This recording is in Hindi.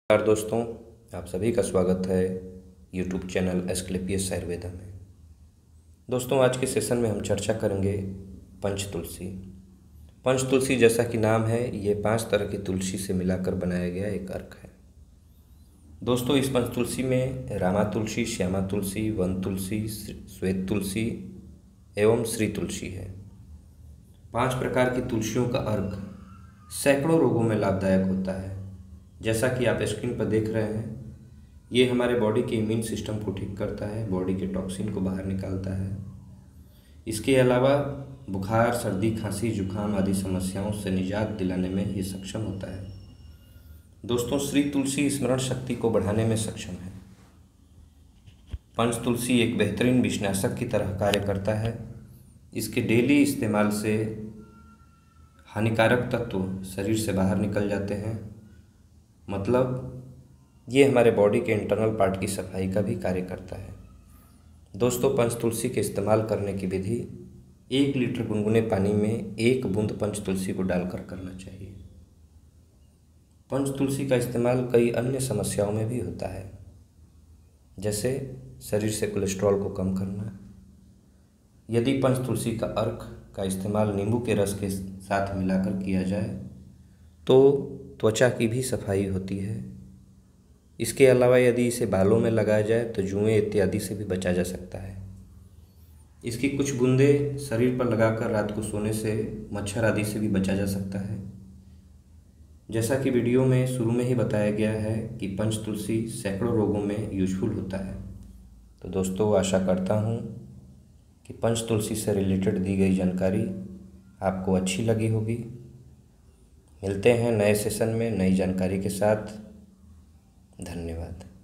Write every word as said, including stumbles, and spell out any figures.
नमस्कार दोस्तों, आप सभी का स्वागत है यूट्यूब चैनल एस्क्लेपियस आयुर्वेदा में। दोस्तों, आज के सेशन में हम चर्चा करेंगे पंच तुलसी। पंच तुलसी जैसा कि नाम है, ये पांच तरह की तुलसी से मिलाकर बनाया गया एक अर्क है। दोस्तों, इस पंच तुलसी में रामा तुलसी, श्यामा तुलसी, वन तुलसी, श्वेत तुलसी एवं श्री तुलसी है। पांच प्रकार की तुलसियों का अर्क सैकड़ों रोगों में लाभदायक होता है। जैसा कि आप स्क्रीन पर देख रहे हैं, ये हमारे बॉडी के इम्यून सिस्टम को ठीक करता है, बॉडी के टॉक्सिन को बाहर निकालता है। इसके अलावा बुखार, सर्दी, खांसी, जुकाम आदि समस्याओं से निजात दिलाने में ये सक्षम होता है। दोस्तों, श्री तुलसी स्मरण शक्ति को बढ़ाने में सक्षम है। पंच तुलसी एक बेहतरीन विषनाशक की तरह कार्य करता है। इसके डेली इस्तेमाल से हानिकारक तत्व शरीर से बाहर निकल जाते हैं। मतलब ये हमारे बॉडी के इंटरनल पार्ट की सफाई का भी कार्य करता है। दोस्तों, पंच तुलसी के इस्तेमाल करने की विधि, एक लीटर गुनगुने पानी में एक बूंद पंच तुलसी को डालकर करना चाहिए। पंच तुलसी का इस्तेमाल कई अन्य समस्याओं में भी होता है, जैसे शरीर से कोलेस्ट्रॉल को कम करना। यदि पंच तुलसी का अर्क का इस्तेमाल नींबू के रस के साथ मिलाकर किया जाए तो त्वचा की भी सफाई होती है। इसके अलावा यदि इसे बालों में लगाया जाए तो जुएं इत्यादि से भी बचा जा सकता है। इसकी कुछ बूंदें शरीर पर लगाकर रात को सोने से मच्छर आदि से भी बचा जा सकता है। जैसा कि वीडियो में शुरू में ही बताया गया है कि पंच तुलसी सैकड़ों रोगों में यूजफुल होता है। तो दोस्तों, आशा करता हूँ कि पंच तुलसी से रिलेटेड दी गई जानकारी आपको अच्छी लगी होगी। मिलते हैं नए सेशन में नई जानकारी के साथ। धन्यवाद।